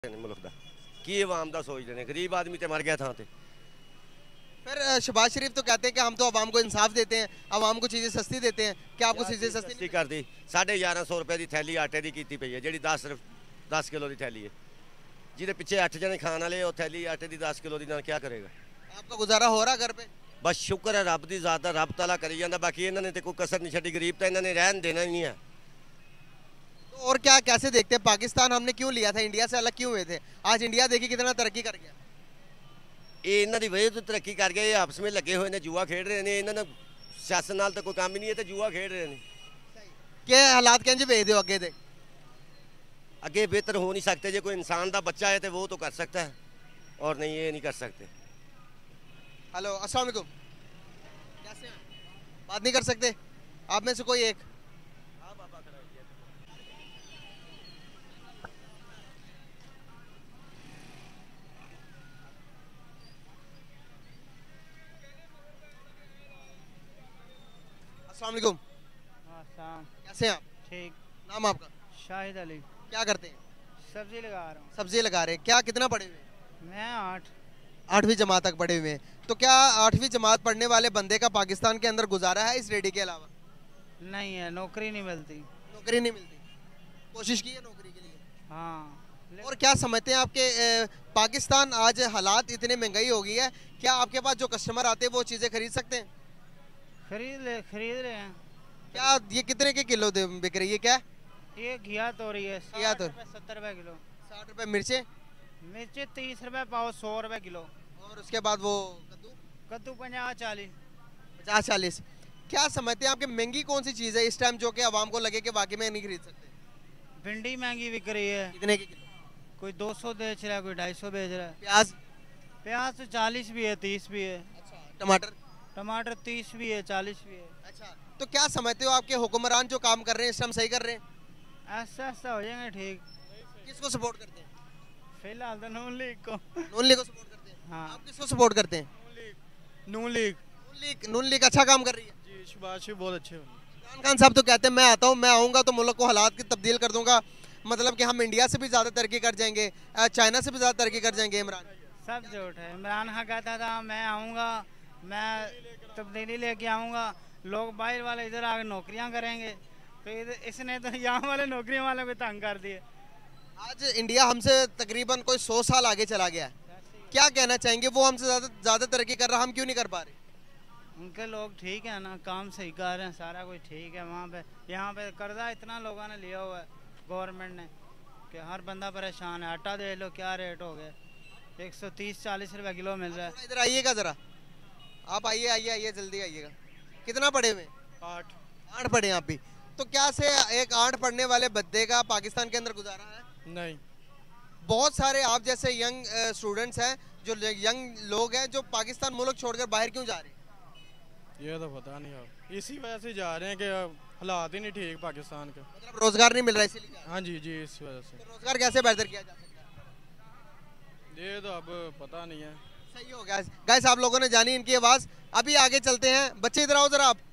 मुल्क दा की आवाम दा सोचते हैं। गरीब आदमी तो मर गया था। फिर शहबाज शरीफ तो कहते हैं कि हम तो आवाम को इंसाफ देते हैं, आवाम को चीज़ें सस्ती देते हैं। क्या आपको चीज़ें सस्ती नहीं कर दी 1150 रुपए की थैली आटे की की पई है, जी 10 किलो की थैली है, जिसे पिछे 8 जने खाने वाले वो थैली आटे की 10 किलो की क्या करेगा। आपका गुजारा हो रहा घर पे? बस शुक्र है रब की ज़ात दा, रब तला करी जाता। बाकी इन्होंने तो कोई कसर नहीं छड़ी, गरीब तो इन्होंने रहन देना ही नहीं है। तो और क्या कैसे देखते हैं पाकिस्तान हमने क्यों लिया था, इंडिया से अलग क्यों हुए थे? आज इंडिया देखिए कितना तरक्की कर गया। ये इन्हों की वजह तो तरक्की कर गए, आपस में लगे हुए ने, जुआ खेड रहे हैं। इन्होंने सियासत नाल तो कोई काम ही नहीं है, तो जुआ खेड रहे हैं। क्या हालात कहते भेज दो अगे दे अगे बेहतर हो नहीं सकते। जो कोई इंसान का बच्चा है तो वो तो कर सकता है, और नहीं ये नहीं कर सकते। हेलो अस्सलाम वालेकुम, कैसे हैं? बात नहीं कर सकते आप में से कोई एक? अस्सलाम वालेकुम, कैसे हैं आप? ठीक। नाम आपका? शाहिद अली। क्या करते हैं? सब्जी लगा रहा हूँ। सब्जी लगा रहे हैं। क्या कितना पढ़े हुए हैं? मैं 8। 8वीं जमात तक पढ़े हुए हैं। तो क्या 8वीं जमात पढ़ने वाले बंदे का पाकिस्तान के अंदर गुजारा है इस रेडी के अलावा? नहीं है, नौकरी नहीं मिलती। नौकरी नहीं मिलती। कोशिश की है नौकरी के लिए? हाँ। और क्या समझते हैं आपके पाकिस्तान आज हालात इतने महंगाई हो गई है, क्या आपके पास जो कस्टमर आते हैं वो चीज़ें खरीद सकते हैं? खरीद रहे हैं। क्या ये कितने के किलो बिक रही है? क्या ये घिया तो रही है 70 रुपए किलो। 60 रुपए मिर्चें? मिर्ची 30 रुपए पाव, 100 रुपए किलो। और उसके बाद वो कद्दू? कद्दू 50-40। 50-40। क्या समझते हैं आपके महंगी कौन सी चीज़ है इस टाइम जो कि आवाम को लगे कि वाकई में नहीं खरीद सकते? भिंडी महंगी बिक रही है। कितने की किलो? कोई 200 बेच रहा है, कोई 250 बेच रहा है। प्याज? प्याज तो 40 भी है, 30 भी है। अच्छा। टमाटर? टमाटर 30 भी है, 40 भी है। अच्छा। तो क्या समझते हो आपके हुक्मरान जो काम कर रहे हैं इस टाइम सही कर रहे हैं? ऐसा ऐसा हो जाएंगे ठीक। किसको सपोर्ट करते हैं? फिलहाल तो नून लीग को। नून लीग को सपोर्ट करते हैं? हाँ। आप किसको सपोर्ट करते हैं? नून लीग अच्छा काम कर रही है जी। शहबाज शरीफ बहुत अच्छे हैं। इमरान खान साहब तो कहते हैं मैं आता हूँ, मैं आऊँगा तो मुल्क को हालात की तब्दील कर दूंगा, मतलब कि हम इंडिया से भी ज़्यादा तरक्की कर जाएंगे, चाइना से भी ज़्यादा तरक्की कर जाएंगे। इमरान सब झूठ है। इमरान खान कहता था मैं आऊँगा, मैं तब्दीली लेके आऊँगा, लोग बाहर वाले इधर आकर नौकरियाँ करेंगे, तो इसने तो यहाँ वाले नौकरियों वालों को तंग कर दिए। आज इंडिया हमसे तकरीबन कोई 100 साल आगे चला गया है। क्या कहना चाहेंगे, वो हमसे ज़्यादा तरक्की कर रहा, हम क्यों नहीं कर पा रहे? उनके लोग ठीक है ना, काम सही कर रहे हैं, सारा कुछ ठीक है वहाँ पे। यहाँ पे कर्जा इतना लोगों ने लिया हुआ है गवर्नमेंट ने कि हर बंदा परेशान है। आटा दे लो क्या रेट हो गया, 130-40 रुपए किलो मिल रहा है। इधर आइएगा ज़रा, आप आइए आइए आइए जल्दी आइएगा। कितना पढ़े हुए? 8। 8 पढ़े हैं आप भी? तो क्या से एक 8 पढ़ने वाले बच्चे का पाकिस्तान के अंदर गुजारा है? नहीं। बहुत सारे आप जैसे यंग स्टूडेंट्स हैं, जो यंग लोग हैं जो पाकिस्तान मुल्क छोड़कर बाहर क्यों जा रहे हैं? ये तो पता नहीं, अब इसी वजह से जा रहे हैं कि हालात ही नहीं ठीक पाकिस्तान के। मतलब रोजगार नहीं मिल रहा इसीलिए? हाँ जी जी, इस वजह से। तो रोजगार कैसे बेहतर किया जा सकता है? ये तो अब पता नहीं है। सही हो गया। गाइस आप लोगों ने जानी इनकी आवाज़। अभी आगे चलते हैं। बच्चे इधर आओ जरा। आप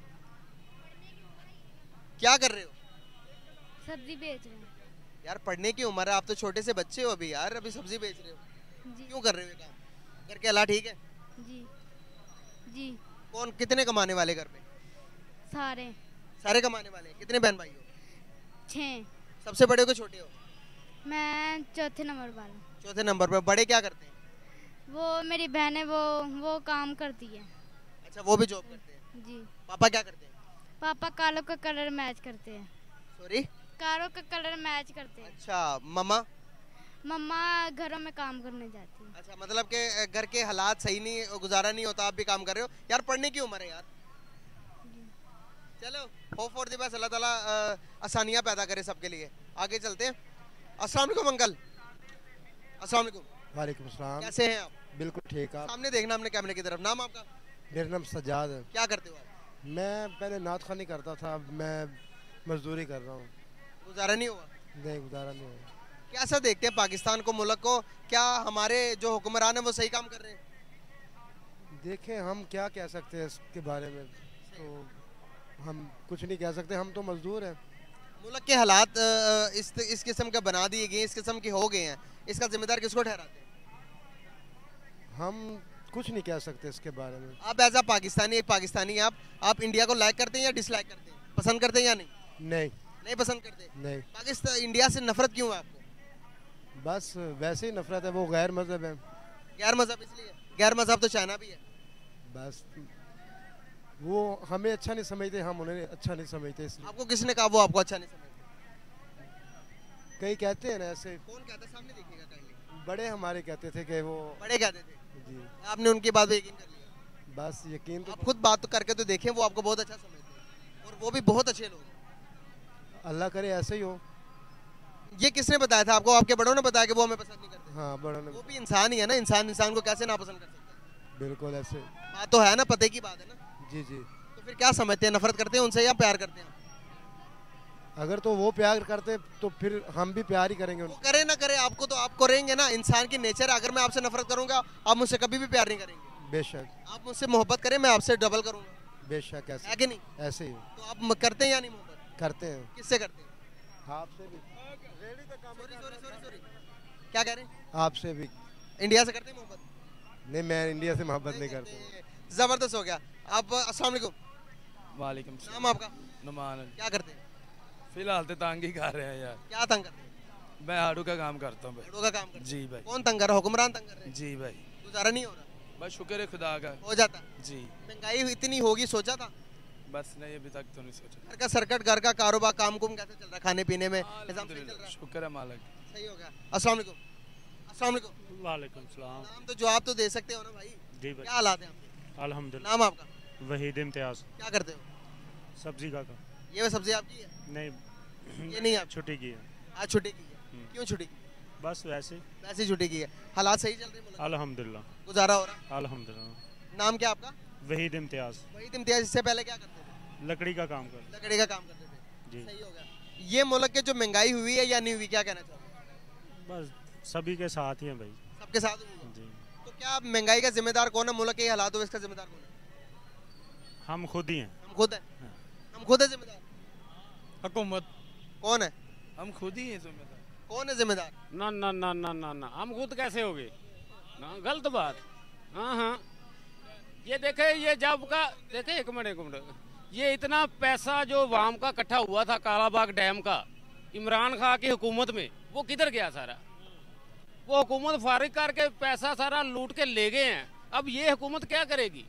क्या कर रहे हो? सब्जी बेच रहे हैं। यार पढ़ने की उम्र है, आप तो छोटे से बच्चे हो अभी यार, अभी सब्जी बेच रहे हो? जी। क्यों कर रहे हो ये काम? घर के हालात ठीक है? जी जी। कौन कितने कमाने वाले घर पे? सारे सारे कमाने वाले। कितने बहन भाई हो? 6। सबसे बड़े हो कि छोटे हो? मैं चौथे नंबर वाला। चौथे नंबर पे। बड़े क्या करते हैं? वो मेरी बहन है, वो काम करती है। अच्छा, वो भी जॉब करते हैं। जी। पापा क्या करते हैं? पापा कारों का कलर मैच करते हैं। सॉरी? कारों का कलर मैच करते हैं। अच्छा। मम्मा? मम्मा घरों में काम करने जाती है। अच्छा, मतलब कि घर के हालात सही नहीं, गुजारा नहीं होता, आप भी काम कर रहे हो। यार पढ़ने की उम्र है यार। चलो होप फॉर द बेस्ट, अल्लाह ताला आसानियाँ पैदा करे सबके लिए। आगे चलते हैं। अस्सलाम वालेकुम अंकल। अस्सलाम वालेकुम। वालेकुम सलाम। कैसे हैं आप? बिल्कुल ठीक। आप? सामने देखना हमने कैमरे की तरफ। नाम आपका? मेरा नाम सज्जाद है। क्या करते हो आप? मैं पहले नात खानी करता था, अब मैं मजदूरी कर रहा हूँ। गुजारा नहीं हुआ? नहीं, गुजारा नहीं हुआ। कैसा देखते हैं पाकिस्तान को, मुल्क को? क्या हमारे जो हुक्मरान हैं वो सही काम कर रहे हैं? देखें, हम क्या कह सकते हैं इसके बारे में, तो हम कुछ नहीं कह सकते, हम तो मजदूर हैं। मुल्क के हालात इस किस्म के बना दिए गए, इस किस्म के हो गए हैं, इसका जिम्मेदार किसको ठहराते हैं? हम कुछ नहीं कह सकते इसके बारे में। आप एज अ पाकिस्तानी, एक पाकिस्तानी आप इंडिया को लाइक करते हैं या डिसलाइक करते हैं, पसंद करते हैं या नहीं? नहीं नहीं पसंद करते। नहीं, पाकिस्तान इंडिया से नफरत क्यों है आपको? बस वैसे ही नफरत है, वो गैर मजहब है। गैर मजहब इसलिए? गैर मजहब तो चाइना भी है। बस वो हमें अच्छा नहीं समझते, हम उन्हें अच्छा नहीं समझते, इसलिए। आपको किसने कहा वो आपको अच्छा नहीं समझते? कई कहते हैं ना ऐसे, कौन कहता है? सामने देखिएगा काइंडली। बड़े हमारे कहते थे कि वो। बड़े कहते थे, जी आपने उनकी बात पे यकीन कर लिया? बस यकीन तो आप खुद बात तो करके तो देखें, वो आपको बहुत अच्छा समझते हैं और वो भी बहुत अच्छे लोग हैं। अल्लाह करे ऐसे ही हो। ये किसने बताया था आपको? आपके बड़ों ने बताया कि वो हमें पसंद नहीं करते? हाँ, बड़ा वो भी इंसान ही है ना, इंसान को कैसे नापसंद कर सकता है? बिल्कुल ऐसे। बात तो है ना, पते की बात है ना। जी जी। तो फिर क्या समझते हैं, नफरत करते हैं उनसे या प्यार करते हैं? अगर तो वो प्यार करते तो फिर हम भी प्यार ही करेंगे वो उनको। करे ना करे, आपको तो आप करेंगे ना। इंसान की नेचर, अगर मैं आपसे नफरत करूंगा आप मुझसे कभी भी प्यार नहीं करेंगे। बेशक। आप मुझसे मोहब्बत करें, मैं आपसे डबल करूंगा। बेशक ऐसे है कि नहीं? ऐसे ही तो आप करते हैं या नहीं मोहब्बत? करते हैं। किससे करते हैं? आपसे भी। सॉरी, क्या कह रहे हैं? आपसे भी। इंडिया से करते हैं मोहब्बत? नहीं, मैं इंडिया से मोहब्बत नहीं करता। जबरदस्त हो गया। आप अस्सलाम वालेकुम। वालेकुम नाम आपका? नुमान। क्या करते हैं? फिलहाल तो तंग ही कर रहे हैं यार। क्या तंग करते हैं? मैं हाड़ू का काम करता हूँ भाई। झाड़ू का काम करते हैं? जी भाई। कौन तंग कर रहा है? हुक्मरान तंग कर रहे हैं? जी भाई। गुजारा नहीं हो रहा? बस शुक्र है खुदा का। हो जाता है। जी। महंगाई इतनी होगी, सोचा था? बस नहीं, अभी तक तो नहीं सोचा। घर का सर्कट, घर का कारोबार, काम कुम कैसे चल रहा है? खाने पीने में निजाम सही चल अल्हम्दुलिल्लाह, रहा है? शुक्र है मालिक। सही हो गया। अस्सलाम वालेकुम। अस्सलाम वालेकुम। वालेकुम सलाम। नाम तो जवाब तो दे सकते हो ना भाई? जी क्या भाई, हालात हैं आपके? अल्हम्दुलिल्लाह। नाम आपका? वहीद इम्तियाज। क्या करते हो? सब्जी का ये सब्जी आपकी है? नहीं, ये नहीं आप? छुट्टी की है। आज छुट्टी की है? क्यों छुट्टी की? बस वैसे। वैसे ही छुट्टी की है। हालात सही चल रहे हैं मुल्क में? अल्हम्दुलिल्लाह। गुजारा हो रहा है? अल्हम्दुलिल्लाह। नाम क्या आपका? वहीद इम्तियाज। वहीद इम्तियाज। इससे पहले क्या करते थे? लकड़ी का काम कर। लकड़ी का काम करते थे। जी। सही हो गया। ये मुल्क के जो महंगाई हुई है या नहीं हुई, क्या कहना चाहोगे? बस सभी के साथ ही हैं भाई। सबके साथ हुई है। जी। तो क्या महंगाई का जिम्मेदार कौन है? मुल्क के ये हालात हो, इसका जिम्मेदार कौन है? हम खुद ही हैं। हम खुद हैं। हम खुद है जिम्मेदार? हुकूमत। कौन है? हम खुद ही हैं जिम्मेदार। कौन है जिम्मेदार? ना ना ना ना ना ना, हम खुद कैसे हो गए ना? गलत बात। हाँ हाँ, ये देखे, ये जब का देखे, एक मिनट, ये इतना पैसा जो वाम का इकट्ठा हुआ था कालाबाग डैम का इमरान खान की हुकूमत में, वो किधर गया सारा? वो हुकूमत फारिग करके पैसा सारा लूट के ले गए हैं। अब ये हुकूमत क्या करेगी?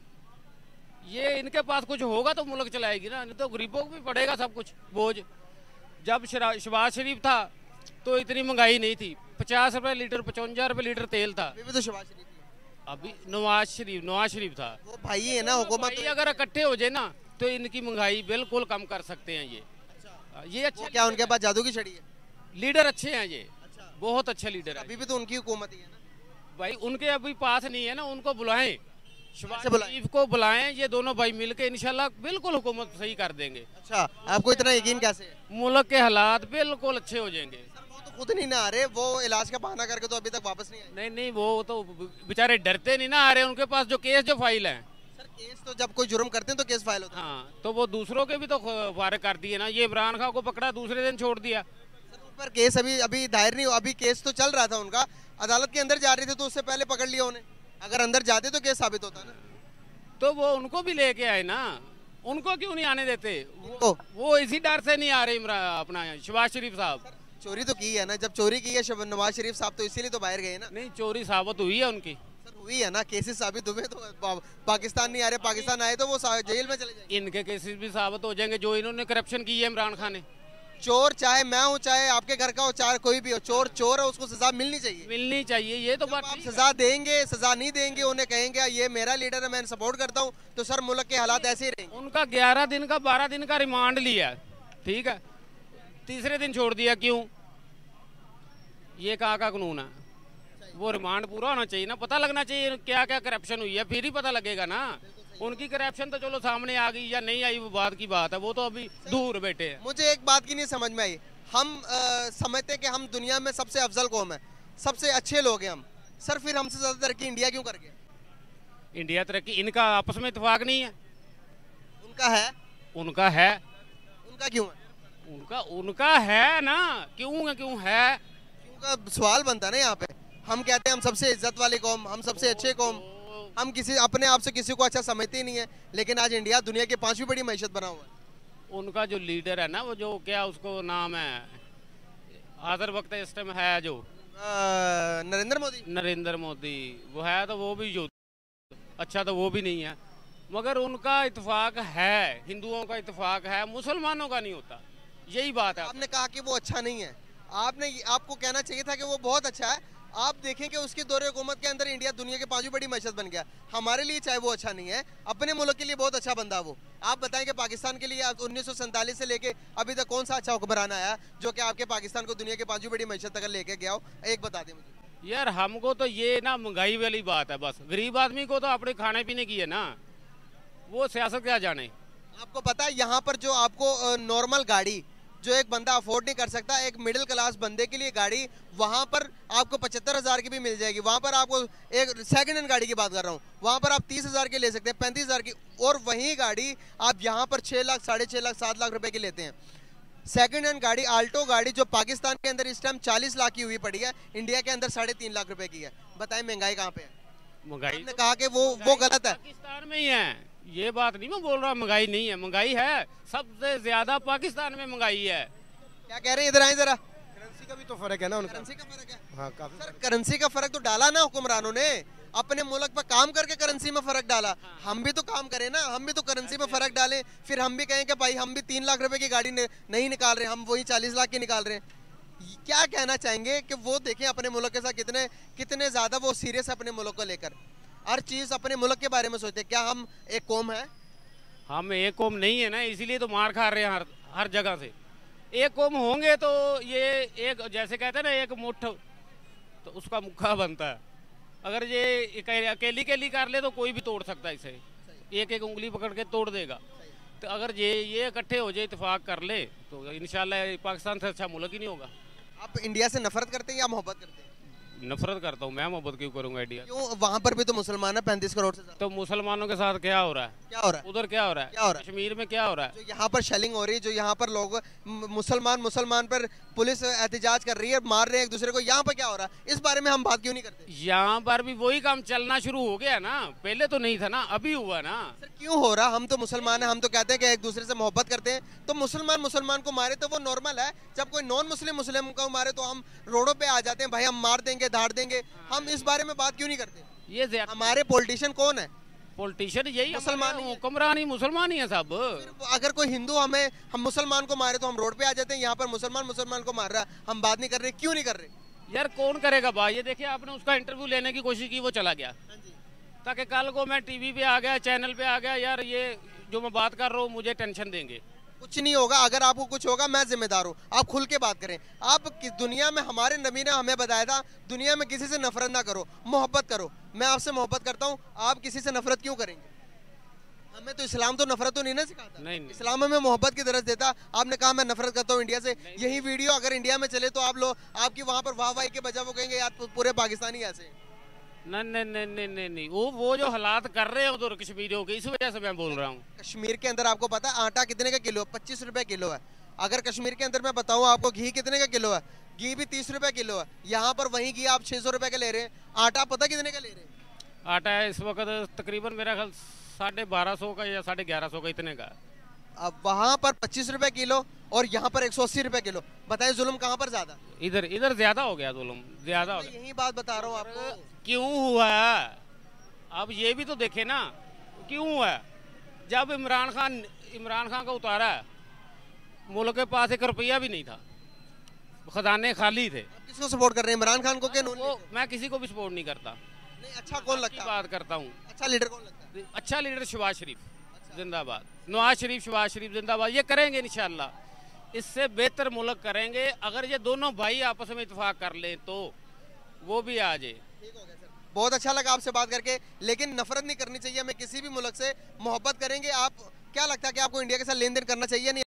ये इनके पास कुछ होगा तो मुल्क चलाएगी ना, नहीं तो गरीबों को भी पड़ेगा सब कुछ बोझ। जब शहबाज शरीफ था तो इतनी महंगाई नहीं थी, 50 रुपए लीटर, 55 रुपए लीटर तेल था। अभी भी तो शहबाज शरीफ ही है। अभी नवाज शरीफ था। वो भाई है ना हुकूमत। भाई अगर इकट्ठे हो जाए ना तो इनकी महंगाई बिल्कुल कम कर सकते हैं ये वो क्या उनके पास जादू की छड़ी है? लीडर अच्छे हैं ये, बहुत अच्छे लीडर हैं। अभी भी तो उनकी हुकूमत ही है ना भाई, उनके अभी पास नहीं है ना, उनको बुलाएं, शहबाज कैसे बुलाएं? शरीफ को बुलाएं, ये दोनों भाई मिलके इंशाल्लाह बिल्कुल हुकूमत सही कर देंगे। अच्छा, आपको इतना यकीन कैसे है? मुल्क के हालात बिल्कुल अच्छे हो जाएंगे। वो तो खुद नहीं ना आ रहे, वो इलाज का बहाना करके तो अभी तक वापस नहीं आए। नहीं नहीं, वो तो बेचारे डरते नहीं ना आ रहे, उनके पास जो केस जो फाइल है। सर केस तो जब कोई जुर्म करते हैं तो केस फाइल होता है। हाँ, तो वो दूसरों के भी तो फारिग कर दिए ना। ये इमरान खान को पकड़ा, दूसरे दिन छोड़ दिया। सर उन पर केस अभी दायर नहीं हुआ, अभी केस तो चल रहा था उनका, अदालत के अंदर जा रहे थे तो उससे पहले पकड़ लिया उन्हें। अगर अंदर जाते तो केस साबित होता ना। तो वो उनको भी लेके आए ना, उनको क्यों नहीं आने देते? वो इसी डर से नहीं आ रहे अपना शहबाज शरीफ साहब। चोरी तो की है ना, जब चोरी की है नवाज शरीफ साहब तो इसीलिए तो बाहर गए ना। नहीं, चोरी साबित हुई है उनकी। सर हुई है ना, केसेस साबित हुए तो पाकिस्तान नहीं आ रहे, पाकिस्तान आए तो वो जेल में चले जाएंगे। इनके केसेस भी साबित हो जाएंगे जो इन्होंने करप्शन की है इमरान खान ने। चोर चाहे मैं हूँ, चाहे आपके घर का हो, चाहे कोई भी हो, चोर चोर है, उसको सजा मिलनी चाहिए। मिलनी चाहिए, ये तो बात आप ठीक है। सजा देंगे, सजा नहीं देंगे, उन्हें कहेंगे ये मेरा लीडर है, मैं सपोर्ट करता हूँ, तो सर मुल्क के हालात ऐसे ही रहेंगे। उनका 11 दिन का 12 दिन का रिमांड लिया, ठीक है, तीसरे दिन छोड़ दिया, क्यों? ये कहाँ का कानून है? वो रिमांड पूरा होना चाहिए ना, पता लगना चाहिए क्या क्या करप्शन हुई है, फिर ही पता लगेगा ना। उनकी करप्शन तो चलो सामने आ गई या नहीं आई वो बात की बात है, वो तो अभी दूर बैठे हैं। मुझे एक बात की नहीं समझ में आई, हम समझते हैं कि हम दुनिया में सबसे अफजल कौम है, सबसे अच्छे लोग हैं हम, सर फिर हमसे ज़्यादा तरक्की इंडिया क्यों कर गया? इंडिया तरक्की, इनका आपस में इतफाक नहीं है। उनका है। उनका है। उनका क्यों है? उनका उनका है ना, क्यों है क्यों का सवाल बनता है ना यहाँ पे। हम कहते हैं हम सबसे इज्जत वाली कौम, हम सबसे अच्छे कौम, हम किसी अपने आप से किसी को अच्छा समझते ही नहीं है, लेकिन आज इंडिया दुनिया की 5वीं बड़ी मैशत बना हुआ है। उनका जो लीडर है ना, वो जो क्या उसको नाम है, आदर वक्त इस टाइम है जो नरेंद्र मोदी, वो है तो वो भी जो अच्छा तो वो भी नहीं है, मगर उनका इत्तेफाक है, हिंदुओं का इत्तेफाक है, मुसलमानों का नहीं होता, यही बात है। आपने कहा कि वो अच्छा नहीं है, आपको कहना चाहिए था कि वो बहुत अच्छा है। आप देखें कि उसकी दौरे हुकूमत के अंदर इंडिया दुनिया की 5वीं बड़ी मैशत बन गया। हमारे लिए चाहे वो अच्छा नहीं है, अपने मुल्क के लिए बहुत अच्छा बंदा वो। आप बताएं कि पाकिस्तान के लिए 1947 से लेके अभी तक कौन सा अच्छा हुक्मरान आया जो कि आपके पाकिस्तान को दुनिया की 5वीं बड़ी मैशत तक लेके गया हो? एक बता दें मुझे। यार हमको तो ये ना महंगाई वाली बात है, बस गरीब आदमी को तो अपने खाने पीने की है ना, वो सियासत क्या जाने। आपको पता है यहाँ पर जो आपको नॉर्मल गाड़ी जो एक बंदा अफोर्ड नहीं कर सकता, एक मिडिल क्लास बंदे के लिए गाड़ी वहाँ पर आपको 75,000 की भी मिल जाएगी। वहाँ पर आपको एक सेकंड हैंड गाड़ी की बात कर रहा हूँ, वहाँ पर आप 30,000 की ले सकते हैं, 35,000 की, और वही गाड़ी आप यहाँ पर 6 लाख, 6.5 लाख, 7 लाख रुपए की लेते हैं। सेकंड हैंड गाड़ी, आल्टो गाड़ी जो पाकिस्तान के अंदर इस टाइम 40 लाख की हुई पड़ी है, इंडिया के अंदर 3.5 लाख रुपए की है। बताएं महंगाई कहाँ पे है? महंगाई आपने कहा कि वो गलत है। पाकिस्तान में ही है, ये बात नहीं मैं बोल रहा महंगाई नहीं है, महंगाई है, सबसे ज्यादा पाकिस्तान में महंगाई है। क्या कह रहे हैं, इधर आए जरा। करेंसी का भी तो फर्क है ना उनका। करेंसी का फर्क है। हाँ काफी। सर करेंसी का फर्क तो डाला ना हुक्मरानों ने, अपने मुल्क पर काम करके करेंसी में फर्क डाला। हम भी तो काम करें ना, हम भी तो करेंसी में फर्क डालें, फिर हम भी कहें कि भाई हम भी 3 लाख रुपए की गाड़ी नहीं निकाल रहे, हम वही 40 लाख की निकाल रहे हैं। क्या कहना चाहेंगे कि वो देखें अपने मुल्क के साथ कितने ज्यादा वो सीरियस है अपने मुल्क को लेकर, हर चीज अपने मुल्क के बारे में सोचते हैं। क्या हम एक कौम है? हम एक कौम नहीं है ना, इसीलिए तो मार खा रहे हैं हर जगह से। एक कौम होंगे तो ये एक, जैसे कहते हैं ना, एक मुट्ठ तो उसका मुक्का बनता है। अगर ये अकेली कर ले तो कोई भी तोड़ सकता है इसे, एक एक उंगली पकड़ के तोड़ देगा। तो अगर ये इकट्ठे हो जाए, इत्तेफाक कर ले, तो इंशाल्लाह पाकिस्तान से अच्छा मुल्क ही नहीं होगा। आप इंडिया से नफरत करते हैं या मोहब्बत करते हैं? नफरत करता हूँ मैं, मोहब्बत क्यों करूंगा इंडिया? क्यों? वहाँ पर भी तो मुसलमान है 35 करोड़ से। तो मुसलमानों के साथ क्या हो रहा है? क्या हो रहा है उधर? क्या हो रहा है? क्या हो रहा है कश्मीर में? क्या हो रहा है? जो यहाँ पर शेलिंग हो रही है, जो यहाँ पर लोग मुसलमान पर पुलिस एहतजाज कर रही है, मार रहे हैं एक दूसरे को, यहाँ पर क्या हो रहा है? इस बारे में हम बात क्यों नहीं करते? यहाँ पर भी वही काम चलना शुरू हो गया ना, पहले तो नहीं था ना, अभी हुआ ना। सर क्यों हो रहा? हम तो मुसलमान हैं, हम तो कहते हैं कि एक दूसरे से मोहब्बत करते हैं, तो मुसलमान को मारे तो वो नॉर्मल है। जब कोई नॉन मुस्लिम को मारे तो हम रोडों पे आ जाते हैं, भाई हम मार देंगे, धाड़ देंगे। हम इस बारे में बात क्यों नहीं करते? ये हमारे पॉलिटिशियन कौन है? पॉलिटिशियन यही मुसलमान ही है। हुक्मरान ही मुसलमान ही है सब। अगर कोई हिंदू हम मुसलमान को मारे तो हम रोड पे आ जाते हैं, यहाँ पर मुसलमान को मार रहा है, हम बात नहीं कर रहे। क्यों नहीं कर रहे? यार कौन करेगा भाई? ये देखिए आपने उसका इंटरव्यू लेने की कोशिश की, वो चला गया, ताकि कल को मैं टीवी पे आ गया, चैनल पे आ गया, यार ये जो मैं बात कर रहा हूँ मुझे टेंशन देंगे। कुछ नहीं होगा, अगर आपको कुछ होगा मैं जिम्मेदार हूँ। आप खुल के बात करें। आप दुनिया में, हमारे नबी ने हमें बताया था, दुनिया में किसी से नफरत ना करो, मोहब्बत करो। मैं आपसे मोहब्बत करता हूँ, आप किसी से नफरत क्यों करेंगे? हमें तो इस्लाम तो नफरत तो नहीं ना सिखाता। नहीं। इस्लाम हमें मोहब्बत की दरस देता। आपने कहा मैं नफरत करता हूँ इंडिया से। यही वीडियो अगर इंडिया में चले तो आप लोग, आपकी वहाँ पर वाह वाही के बजाय वो कहेंगे यार पूरे पाकिस्तानी ऐसे हैं। नहीं, वो जो हालात कर रहे हैं उधर कश्मीरियों के, इस वजह से मैं बोल रहा हूँ। कश्मीर के अंदर आपको पता है आटा कितने का किलो? 25 रुपए किलो है। अगर कश्मीर के अंदर मैं बताऊँ आपको, घी कितने का किलो है? घी भी 30 रुपए किलो है। यहाँ पर वही घी आप 600 रुपए का ले रहे हैं। आटा पता कितने का ले रहे हैं? आटा इस वक्त तकरीबन मेरा ख्याल 1250 का या 1150 का, इतने का। अब वहाँ पर 25 रुपए किलो और यहाँ पर 180 रुपए किलो। बताइए जुल्म कहाँ पर ज्यादा? इधर ज्यादा हो गया जुल्म, ज्यादा हो गया। यही बात बता रहा हूँ आपको। क्यों हुआ? अब ये भी तो देखे ना, क्यों हुआ? जब इमरान खान का उतारा, मुल्क के पास 1 रुपया भी नहीं था, खजाने खाली थे। किसको सपोर्ट कर रहे हैं? इमरान खान को क्या? मैं किसी को भी सपोर्ट नहीं करता। नहीं, अच्छा कौन लगता है? बात करता हूँ। अच्छा लीडर कौन लगता है? अच्छा लीडर शहबाज शरीफ जिंदाबाद, नवाज शरीफ, शहबाज शरीफ जिंदाबाद। ये करेंगे इंशाल्लाह, इससे बेहतर मुल्क करेंगे। अगर ये दोनों भाई आपस में इत्तेफाक कर लें तो वो भी आ जाए। ठीक हो गया सर, बहुत अच्छा लगा आपसे बात करके। लेकिन नफरत नहीं करनी चाहिए हमें किसी भी मुल्क से, मोहब्बत करेंगे। आप क्या लगता है कि आपको इंडिया के साथ लेन देन करना चाहिए? नहीं